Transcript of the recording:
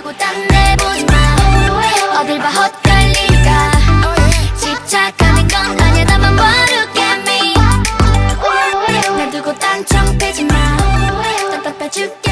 두고 딴 데 보지 마. 어딜 봐 헛갈리니까. 집착하는 건 아니야. 나만 What you get me. 날 두고 딴청 빼지 마. 답답해 죽게.